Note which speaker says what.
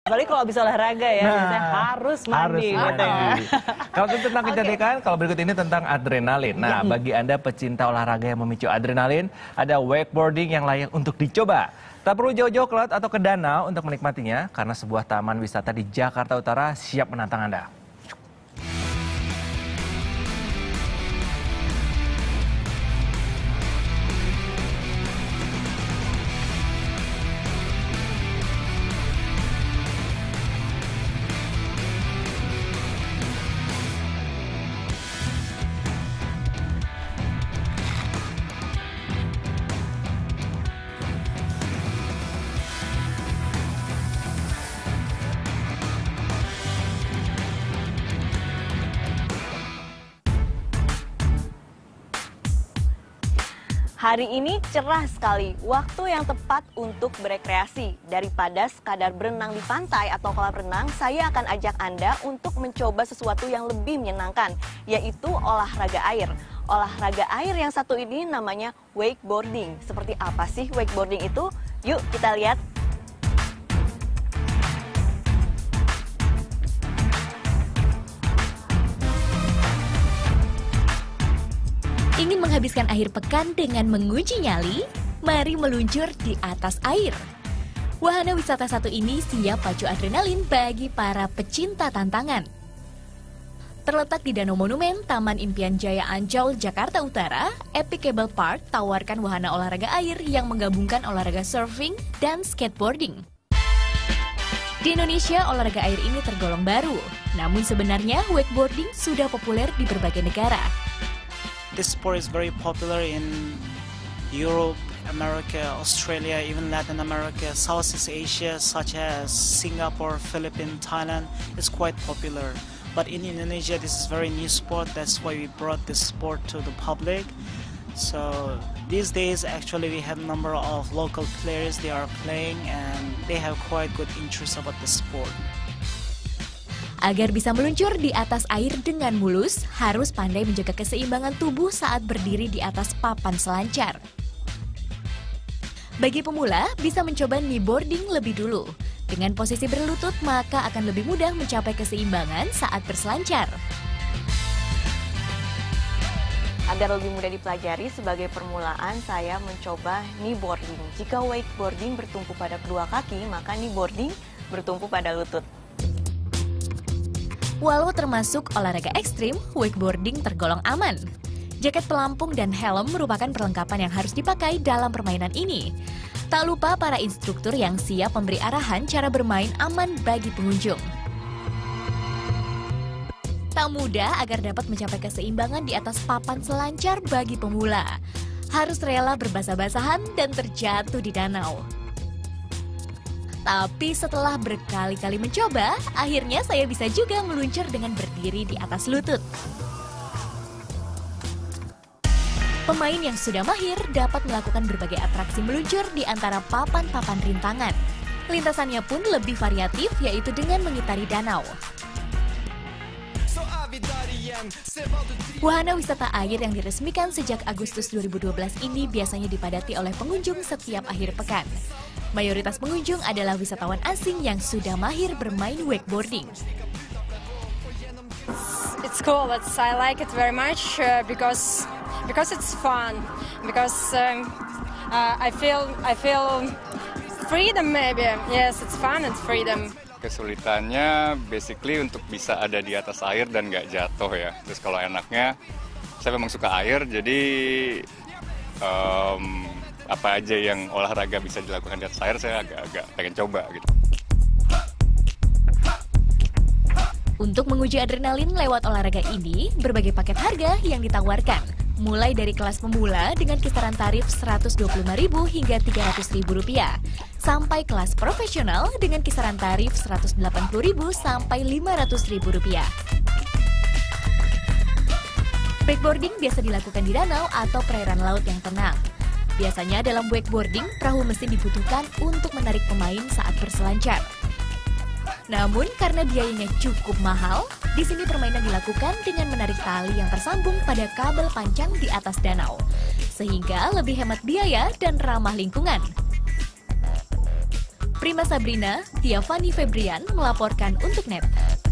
Speaker 1: Apalagi kalau habis olahraga ya, biasanya harus mandi.
Speaker 2: Kalau tentang kecantikan, kalau berikut ini tentang adrenalin. Nah, bagi Anda pecinta olahraga yang memicu adrenalin, ada wakeboarding yang layak untuk dicoba. Tak perlu jauh-jauh ke laut atau ke danau untuk menikmatinya, karena sebuah taman wisata di Jakarta Utara siap menantang Anda.
Speaker 1: Hari ini cerah sekali, waktu yang tepat untuk berekreasi. Daripada sekadar berenang di pantai atau kolam renang, saya akan ajak Anda untuk mencoba sesuatu yang lebih menyenangkan, yaitu olahraga air. Olahraga air yang satu ini namanya wakeboarding. Seperti apa sih wakeboarding itu? Yuk kita lihat.
Speaker 3: Ingin menghabiskan akhir pekan dengan menguji nyali? Mari meluncur di atas air. Wahana wisata satu ini siap pacu adrenalin bagi para pecinta tantangan. Terletak di Danau Monumen, Taman Impian Jaya Ancol, Jakarta Utara, Epic Cable Park tawarkan wahana olahraga air yang menggabungkan olahraga surfing dan skateboarding. Di Indonesia, olahraga air ini tergolong baru. Namun sebenarnya wakeboarding sudah populer di berbagai negara.
Speaker 4: This sport is very popular in Europe, America, Australia, even Latin America, Southeast Asia, such as Singapore, Philippines, Thailand. It's quite popular. But in Indonesia, this is very new sport. That's why we brought this sport to the public. So these days, actually, we have a number of local players. They are playing and they have quite good interest about the sport.
Speaker 3: Agar bisa meluncur di atas air dengan mulus, harus pandai menjaga keseimbangan tubuh saat berdiri di atas papan selancar. Bagi pemula, bisa mencoba kneeboarding lebih dulu. Dengan posisi berlutut, maka akan lebih mudah mencapai keseimbangan saat berselancar.
Speaker 1: Agar lebih mudah dipelajari, sebagai permulaan saya mencoba kneeboarding. Jika wakeboarding bertumpu pada kedua kaki, maka kneeboarding bertumpu pada lutut.
Speaker 3: Walau termasuk olahraga ekstrim, wakeboarding tergolong aman. Jaket pelampung dan helm merupakan perlengkapan yang harus dipakai dalam permainan ini. Tak lupa para instruktur yang siap memberi arahan cara bermain aman bagi pengunjung. Tak mudah agar dapat mencapai keseimbangan di atas papan selancar bagi pemula. Harus rela berbasah-basahan dan terjatuh di danau. Tapi setelah berkali-kali mencoba, akhirnya saya bisa juga meluncur dengan berdiri di atas lutut. Pemain yang sudah mahir dapat melakukan berbagai atraksi meluncur di antara papan-papan rintangan. Lintasannya pun lebih variatif, yaitu dengan mengitari danau. Wahana wisata air yang diresmikan sejak Agustus 2012 ini biasanya dipadati oleh pengunjung setiap akhir pekan. Mayoritas pengunjung adalah wisatawan asing yang sudah mahir bermain wakeboarding.
Speaker 5: It's cool, but I like it very much because it's fun. Because I feel freedom maybe. Yes, it's fun and freedom.
Speaker 6: Kesulitannya basically untuk bisa ada di atas air dan nggak jatuh ya. Terus kalau enaknya, saya memang suka air, jadi apa aja yang olahraga bisa dilakukan di atas air, saya agak pengen coba gitu.
Speaker 3: Untuk menguji adrenalin lewat olahraga ini, berbagai paket harga yang ditawarkan. Mulai dari kelas pemula dengan kisaran tarif Rp125.000 hingga Rp300.000, sampai kelas profesional dengan kisaran tarif Rp180.000 sampai Rp500.000. Wakeboarding biasa dilakukan di danau atau perairan laut yang tenang. Biasanya dalam wakeboarding, perahu mesin dibutuhkan untuk menarik pemain saat berselancar. Namun karena biayanya cukup mahal, di sini permainan dilakukan dengan menarik tali yang tersambung pada kabel panjang di atas danau, sehingga lebih hemat biaya dan ramah lingkungan. Prima Sabrina, Tiafani Febrian melaporkan untuk NET.